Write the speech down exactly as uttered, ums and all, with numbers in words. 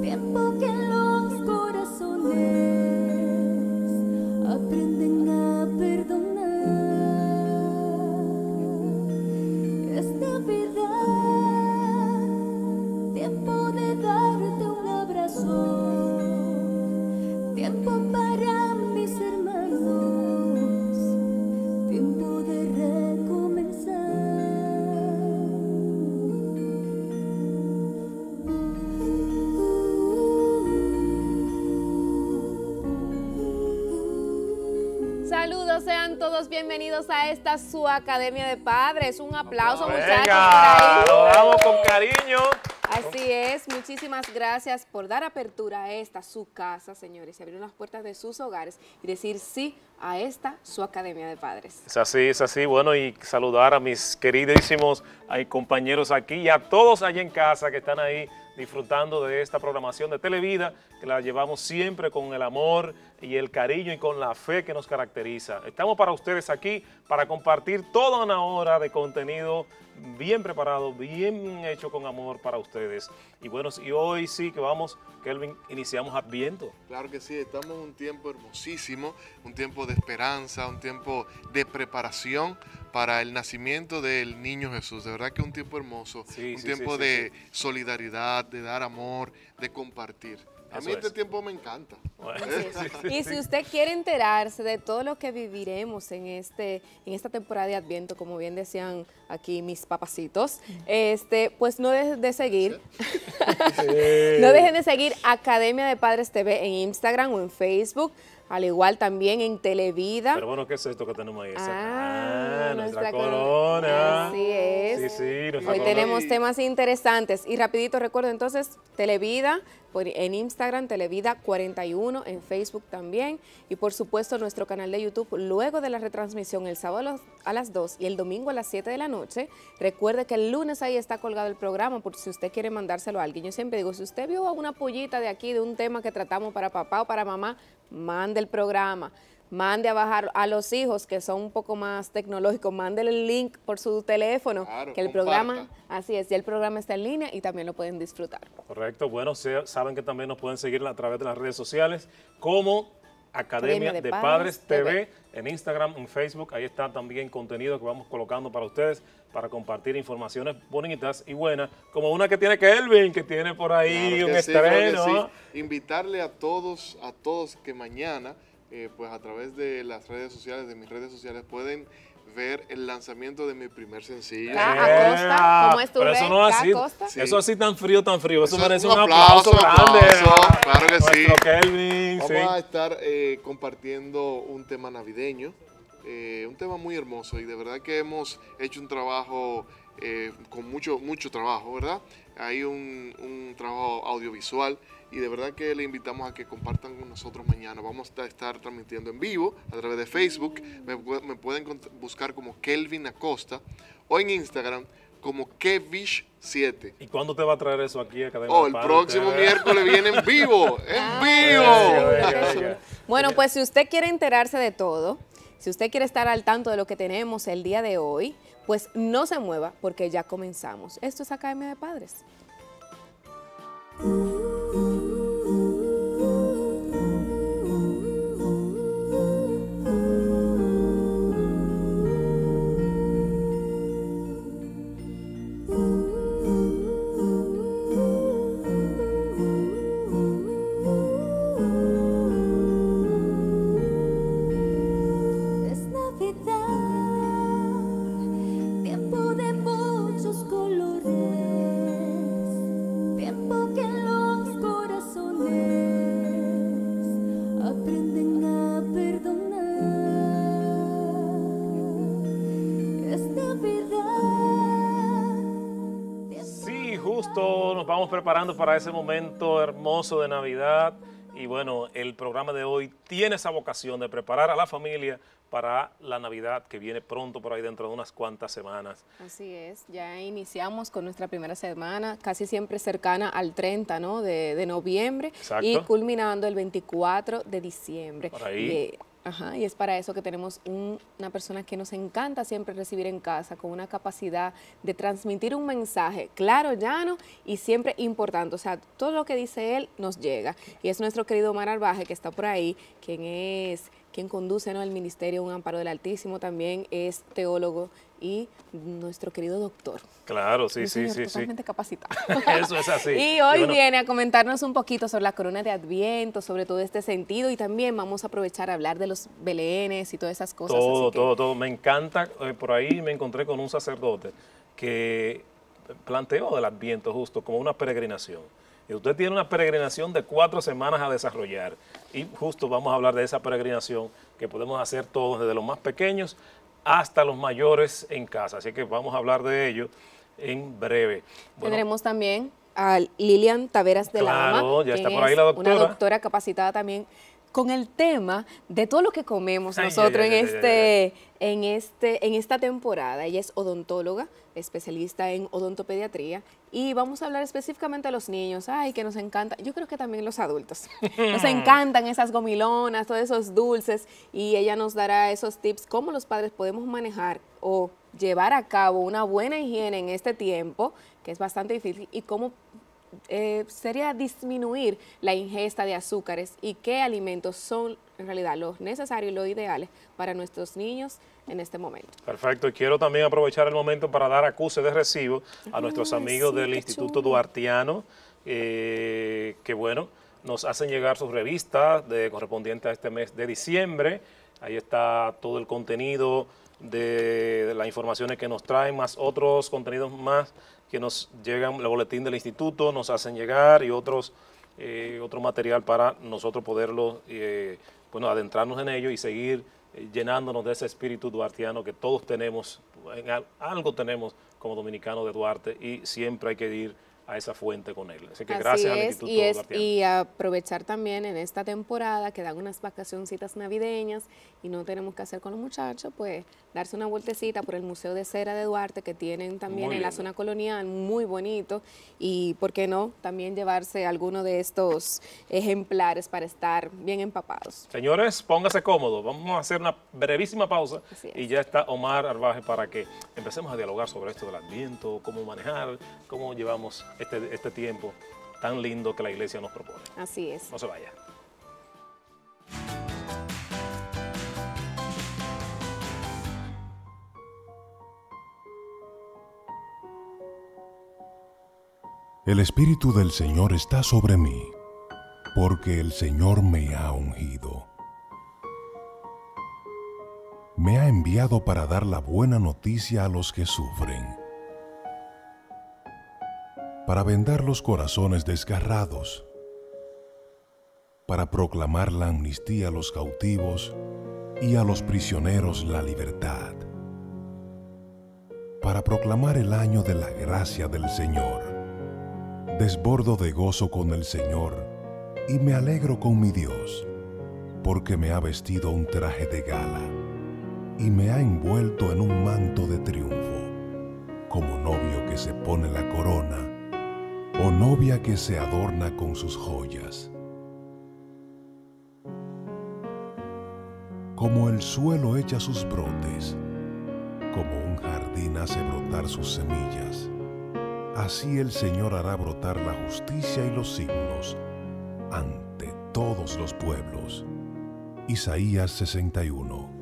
Tiempo que los corazones aprenden a perdonar. Es Navidad, tiempo de darte un abrazo, tiempo para mis hermanos, tiempo de recomenzar. Saludos, sean todos bienvenidos a esta su Academia de Padres. Un aplauso, Venga, muchachos, por ahí. lo damos con cariño. Así es, muchísimas gracias por dar apertura a esta su casa, señores, y abrir las puertas de sus hogares y decir sí a esta su Academia de Padres. Es así, es así. Bueno, y saludar a mis queridísimos hay compañeros aquí y a todos allá en casa que están ahí disfrutando de esta programación de Televida, que la llevamos siempre con el amor y el cariño y con la fe que nos caracteriza. Estamos para ustedes aquí para compartir toda una hora de contenido bien preparado, bien hecho con amor para ustedes. Y bueno, y hoy sí que vamos, Kelvin, iniciamos Adviento. Claro que sí, estamos en un tiempo hermosísimo, un tiempo de esperanza, un tiempo de preparación para el nacimiento del niño Jesús. De verdad que es un tiempo hermoso, Sí, un sí, tiempo sí, sí, de sí. solidaridad, de dar amor, de compartir. A Eso mí este es. tiempo me encanta. Bueno, Y si usted quiere enterarse de todo lo que viviremos en este en esta temporada de Adviento, como bien decían aquí mis papacitos, este, pues no dejen de seguir, no dejen de seguir Academia de Padres T V en Instagram o en Facebook, al igual también en Televida. Pero bueno, ¿qué es esto que tenemos ahí? Esa- Ah, ah, nuestra, nuestra cor- corona. Así es. Sí, sí, nuestra Hoy corona. tenemos temas interesantes y rapidito recuerdo entonces Televida por, en Instagram, Televida cuarenta y uno, en Facebook también y por supuesto nuestro canal de YouTube luego de la retransmisión el sábado a las- a las dos y el domingo a las siete de la noche. Recuerde que el lunes ahí está colgado el programa por si usted quiere mandárselo a alguien. Yo siempre digo, si usted vio una pollita de aquí de un tema que tratamos para papá o para mamá, mande el programa. Mande a bajar a los hijos que son un poco más tecnológicos, mándele el link por su teléfono, Claro, que el comparta. programa, así es, ya el programa está en línea y también lo pueden disfrutar. Correcto, bueno, se- saben que también nos pueden seguir a través de las redes sociales como Academia, Academia de de, Padres Padres, T V, T V. en Instagram, en Facebook, ahí está también contenido que vamos colocando para ustedes, para compartir informaciones bonitas y buenas, como una que tiene Kelvin, que tiene por ahí Claro un que sí, claro que estreno. sí. Invitarle a todos, a todos que mañana, eh, pues a través de las redes sociales, de mis redes sociales, pueden ver el lanzamiento de mi primer sencillo. Ca- Eh, Acosta, ¿cómo es tu pero eso rey? no es Ca- así, Acosta. Sí. eso así tan frío, tan frío, eso, Eso es merece un un aplauso, aplauso, grande. aplauso, a claro que sí. nuestro Kelvin, Vamos sí. a estar eh, compartiendo un tema navideño, eh, un tema muy hermoso y de verdad que hemos hecho un trabajo eh, con mucho, mucho trabajo, ¿verdad? Hay un, un trabajo audiovisual y de verdad que le invitamos a que compartan con nosotros mañana. Vamos a estar transmitiendo en vivo a través de Facebook, me, pu- me pueden cont- buscar como Kelvin Acosta o en Instagram como Kevish siete. ¿Y cuándo te va a traer eso aquí a Academia Oh, de el Padres? próximo miércoles viene en vivo, en Ah, vivo. venga, qué venga. chulo. Bueno, pues si usted quiere enterarse de todo, si usted quiere estar al tanto de lo que tenemos el día de hoy, pues no se mueva porque ya comenzamos. Esto es Academia de Padres. Es Navidad, tiempo de muchos colores, tiempo que los corazones aprenden a perdonar. Es Navidad. Sí, justo nos vamos preparando para ese momento hermoso de Navidad y bueno, el programa de hoy tiene esa vocación de preparar a la familia para la Navidad que viene pronto por ahí dentro de unas cuantas semanas. Así es, ya iniciamos con nuestra primera semana, casi siempre cercana al treinta, ¿no? de, de noviembre Exacto. y culminando el veinticuatro de diciembre. Por ahí. Y, eh, Ajá, y es para eso que tenemos un- una persona que nos encanta siempre recibir en casa, con una capacidad de transmitir un mensaje claro, llano y siempre importante. O sea, todo lo que dice él nos llega. Y es nuestro querido Omar Arbaje, que está por ahí, quien es quien conduce, ¿no?, el Ministerio Un Amparo del Altísimo, también es teólogo y nuestro querido doctor. Claro, sí, Un sí, señor sí, sí. totalmente capacitado. Eso es así. Y hoy bueno, viene a comentarnos un poquito sobre la corona de Adviento, sobre todo este sentido, y también vamos a aprovechar a hablar de los belenes y todas esas cosas. Todo, así que- todo, todo. Me encanta. eh, por ahí me encontré con un sacerdote que planteó el Adviento justo como una peregrinación. Y usted tiene una peregrinación de cuatro semanas a desarrollar. Y justo vamos a hablar de esa peregrinación que podemos hacer todos, desde los más pequeños hasta los mayores en casa. Así que vamos a hablar de ello en breve. Bueno, Tendremos también a Lilian Taveras de la Claro, Ama, ya está quien por ahí es la doctora. una doctora capacitada también con el tema de todo lo que comemos Ay, nosotros ay, ay, en ay, este en este en esta temporada. Ella es odontóloga, especialista en odontopediatría, y vamos a hablar específicamente de los niños. Ay, que nos encanta. Yo creo que también los adultos. Nos encantan esas gomilonas, todos esos dulces, y ella nos dará esos tips cómo los padres podemos manejar o llevar a cabo una buena higiene en este tiempo, que es bastante difícil, y cómo eh, sería disminuir la ingesta de azúcares y qué alimentos son en realidad los necesarios y los ideales para nuestros niños en este momento. perfecto. Y quiero también aprovechar el momento para dar acuse de recibo a nuestros Ay, amigos sí, del qué Instituto chulo. Duartiano, eh, que bueno, nos hacen llegar sus revistas de, correspondientes a este mes de diciembre. Ahí está todo el contenido de, de las informaciones que nos traen, más otros contenidos más que nos llegan, el boletín del instituto nos hacen llegar, y otros eh, otro material para nosotros poderlo, eh, bueno, adentrarnos en ello y seguir eh, llenándonos de ese espíritu duartiano que todos tenemos, en al- algo tenemos como dominicanos de Duarte, y siempre hay que ir a esa fuente con él. Así que gracias Así al es, Instituto y, es, Duartiano. y aprovechar también en esta temporada que dan unas vacacioncitas navideñas y no tenemos que hacer con los muchachos, pues darse una vueltecita por el Museo de Cera de Duarte, que tienen también Muy en la lindo. zona colonial, muy bonito, y por qué no, también llevarse alguno de estos ejemplares para estar bien empapados. Señores, póngase cómodo. Vamos a hacer una brevísima pausa Así es. y ya está Omar Arbaje para que empecemos a dialogar sobre esto del Adviento, cómo manejar, cómo llevamos este, este tiempo tan lindo que la iglesia nos propone. Así es. No se vaya. El Espíritu del Señor está sobre mí, porque el Señor me ha ungido. Me ha enviado para dar la buena noticia a los que sufren, para vendar los corazones desgarrados, para proclamar la amnistía a los cautivos y a los prisioneros la libertad, para proclamar el año de la gracia del Señor. Desbordo de gozo con el Señor y me alegro con mi Dios, porque me ha vestido un traje de gala y me ha envuelto en un manto de triunfo, como novio que se pone la corona o novia que se adorna con sus joyas. Como el suelo echa sus brotes, como un jardín hace brotar sus semillas, así el Señor hará brotar la justicia y los signos ante todos los pueblos. Isaías sesenta y uno.